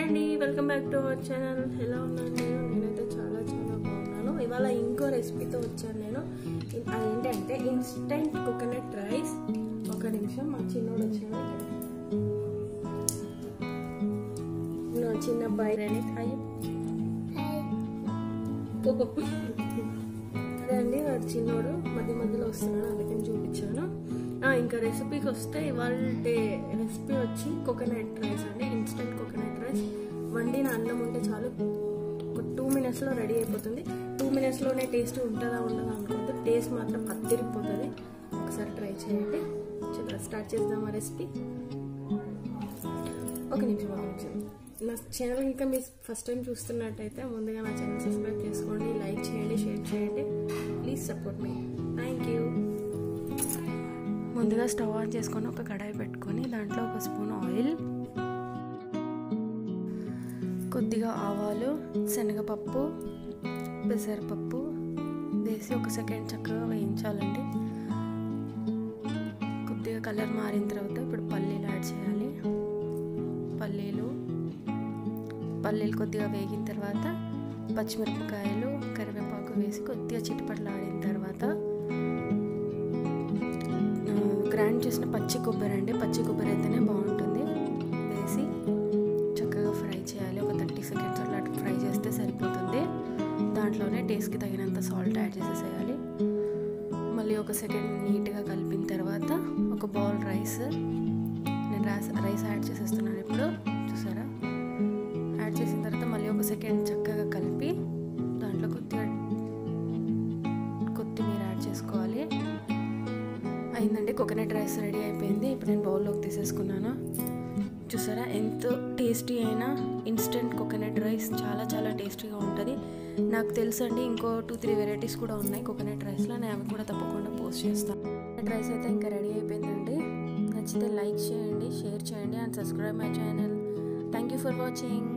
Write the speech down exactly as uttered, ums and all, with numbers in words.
అండి, welcome back to our channel. ఎలా ఉన్నాను నేను నేనైతే చాలా చాలా బాగున్నాను. ఇవాళ ఇంకో రెసిపీతో వచ్చాను నేను. అదేంటంటే ఇన్స్టెంట్ కోకోనట్ రైస్. ఒక నిమిషం, మా చిన్నోడు వచ్చాడు. నా చిన్న అబ్బాయి రెడీ అయ్యి అదే అండి, వాడు చిన్నోడు మధ్య మధ్యలో వస్తున్నాడు, అందుకని చూపించాను. ఇంకా రెసిపీకి వస్తే ఇవాళ రెసిపీ వచ్చి కోకోనట్ రైస్ అండి. Instant coconut rice. వండిన అన్నం ఉంటే చాలు, ఒక టూ మినిట్స్లో రెడీ అయిపోతుంది. టూ మినిట్స్లోనే టేస్ట్ ఉంటుందా ఉండదా అనుకోవద్దు, టేస్ట్ మాత్రం అదిరిపోతుంది. ఒకసారి ట్రై చేయండి. చూద్దాం, స్టార్ట్ చేద్దాం ఆ రెసిపీ. ఒక నిమిషం ఒక నిమిషం నా ఛానల్ ఇంకా మీరు ఫస్ట్ టైం చూస్తున్నట్టయితే ముందుగా నా ఛానల్ సబ్స్క్రైబ్ చేసుకోండి, లైక్ చేయండి, షేర్ చేయండి. Please support me. Thank you. ముందుగా స్టవ్ ఆన్ చేసుకొని ఒక కడాయి పెట్టుకొని దాంట్లో ఒక స్పూన్ ఆయిల్, కొద్దిగా ఆవాలు, శనగపప్పు, పెసరపప్పు వేసి ఒక సెకండ్ చక్కగా వేయించాలండి. కొద్దిగా కలర్ మారిన తర్వాత ఇప్పుడు పల్లీలు యాడ్ చేయాలి. పల్లీలు పల్లీలు కొద్దిగా వేగిన తర్వాత పచ్చిమిరపకాయలు, కరివేపాకు వేసి కొద్దిగా చిటపటలాడిన తర్వాత గ్రైండ్ చేసిన పచ్చి కొబ్బరి అండి, పచ్చి కొబ్బరి అయితేనే బాగుంటుంది, వేసి చక్కగా ఫ్రై చేయాలి. ఒక థర్టీ సెకండ్స్ అట్లా ఫ్రై చేస్తే సరిపోతుంది. దాంట్లోనే టేస్ట్కి తగినంత సాల్ట్ యాడ్ చేసేసేయాలి. మళ్ళీ ఒక సెకండ్ నీట్గా కలిపిన తర్వాత ఒక బౌల్ రైస్, నేను రైస్ రైస్ యాడ్ చేసేస్తున్నాను ఇప్పుడు. చూసారా, యాడ్ చేసిన తర్వాత మళ్ళీ ఒక సెకండ్ చక్కగా కలిపి దాంట్లో కొద్దిగా కొత్తిమీర యాడ్ చేసుకోవాలి. అయిందండి, కోకోనట్ రైస్ రెడీ అయిపోయింది. ఇప్పుడు నేను బౌల్లోకి తీసేసుకున్నాను. చూసారా, ఎంతో టేస్టీ అయినా ఇన్స్టెంట్ కోకోనట్ రైస్ చాలా చాలా టేస్టీగా ఉంటుంది. నాకు తెలుసండి ఇంకో టూ త్రీ వెరైటీస్ కూడా ఉన్నాయి కోకోనట్ రైస్లో, నేను అవి కూడా తప్పకుండా పోస్ట్ చేస్తాను. కోకోనట్ రైస్ అయితే ఇంకా రెడీ అయిపోయిందండి. నచ్చితే లైక్ చేయండి, షేర్ చేయండి and subscribe my channel. Thank you for watching.